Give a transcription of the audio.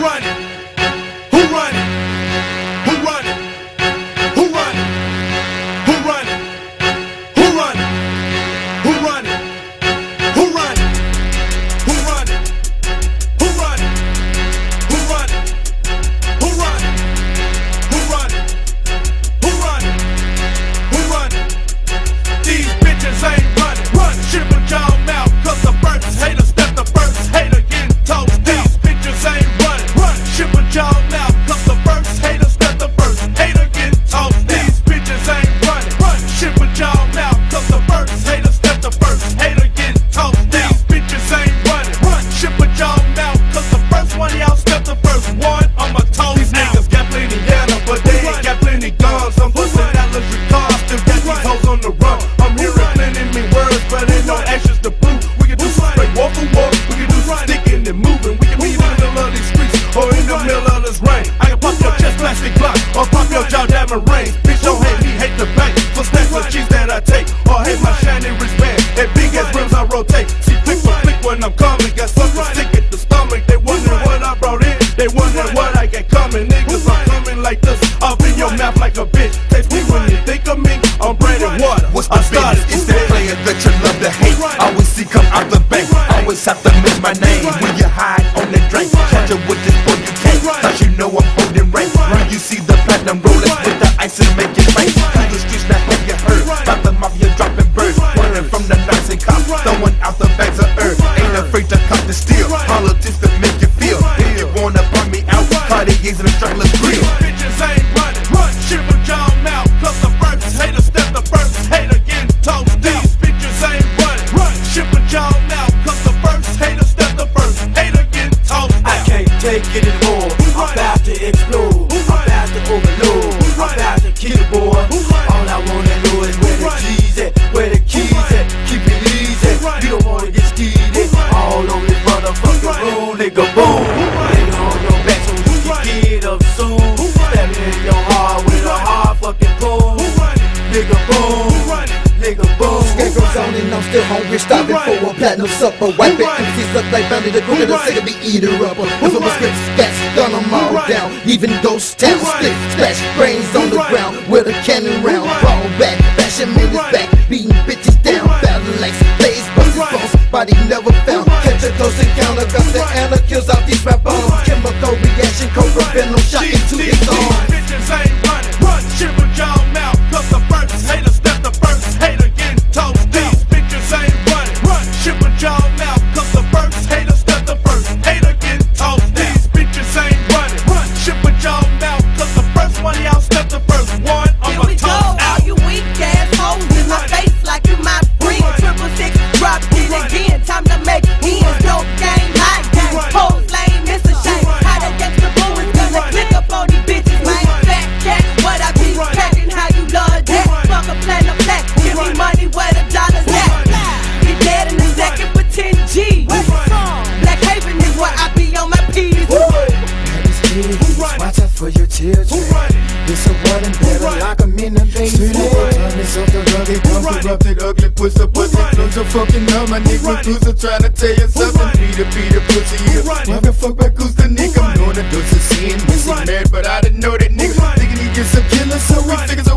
run it? Who run it? Who run it? Who run it? Who run it? Who run it? Who run it? Who run it? Who run it? Who run it? Who run it? Who run it? Who run it? Who run it? Who run it? These bitches ain't running. Run, shit with y'all mouth, 'cause the first hater step the first hater getting toast. These bitches ain't running. Run, shit with y'all mouth, 'cause the first hater step the first hater getting toast. These bitches ain't running. Run, shit with y'all mouth, 'cause the first hater step the first hater getting toast. These bitches ain't running. Run, shit with y'all mouth, 'cause the first one y'all step the first one. I'ma toast. These niggas got plenty yellow, but they ain't got plenty guns. I'm bustin' that luxury car, still got these hoes on the run. I'm hearing plenty me words, but ain't no actions to prove. We can do some straight walk for walk, we can do some sticking and moving. We can be in the middle of these streets or in the middle of this rain. I can pop your chest plastic block or pop your jaw diamond ring. Bitch, don't hate me, hate the bank for stacks of cheese that I take, or hate my shiny wristband and big ass rims I rotate. See flick for flick when I'm coming, got something stick at the stomach. They wondering what I brought in, they wondering what I got coming. Niggas, I'm coming like this, up in your mouth like a bitch. Taste me when you think of me, I'm bread and water. What's the business? It's that player that you love to hate. Always see come out the bank. Always have to miss my name when you hide on the drink. Catch up with this boy, you can't. Cause you know I'm holding rank. When you see the platinum rollers with the ice and make it rain. Through the streets, now have you heard about the mafia dropping birds, running from the knives and cops, throwing out the bags of earth. Ain't afraid to cop the steel. Politics that make you feel. If you wanna burn me out, Cartier's in a struggler's grill. Bitches ain't running. Run, shit with y'all mouth, 'cause the first hater step the first hater getting toast. These bitches ain't running. Run, shit with y'all mouth, 'cause the first hater step the first hater getting toast. I can't take it anymore. I'm about to explode. I'm about to overload. I'm about to kill the boy. All I wanna know is where the keys at, where the keys at. Keep it easy. You don't wanna get skeezy. All on this motherfucking road, nigga, boom. Nigga on your back so you can get up soon. Stab it in your heart with a hard fucking pole. Nigga, boom. Nigga, boom. Scarecrow's on and I'm still hungry, starving for a platinum supper. Wipe it, MCs look like Bounty the Crook, and the sick of the eater upper. With my script scats, gun them all down, leaving ghost town. Split, splash, brains on the ground, with a cannon round. Fall back, bashing minutes back, beating bitches down. Battle legs, blaze, busted bones, body never found. Catch a close encounter, got the anna, kills out these rap bombs. Chemical reaction, cobra venom, shot into his arm. Bitches ain't running. Run, shit with y'all mouth, 'cause the first hater step the first hater getting toast. These bitches ain't running. Run, shit with y'all mouth, 'cause the first hater step the first hater getting toast. These bitches ain't running. Run, shit with y'all mouth, 'cause the first one y'all step the first one. Here we go, all you weak ass hoes in my face like you my friend. 666, drop it again, time to make ends. Dope game, high game, pose lame, it's a shame. How the gangsta boo is gonna click up on these bitches, man. Fat cat, what I be packing, how you love that. Fuck a platinum black, give me money where the dollars at. Get dead in a second for 10 G. Black Haven is where I be on my P's. Watch out for your children. It's a one and better lock 'em in the basement. It's off the rugged, corrupted, ugly pussy. Close your fucking up, my nigga Cruiser trying to tell you something. Peter pussy here. Welcome fuck back who's the nigga. I'm known to do some sin. Missing mad, but I didn't know that nigga. Thinking he gets a killer, so we figures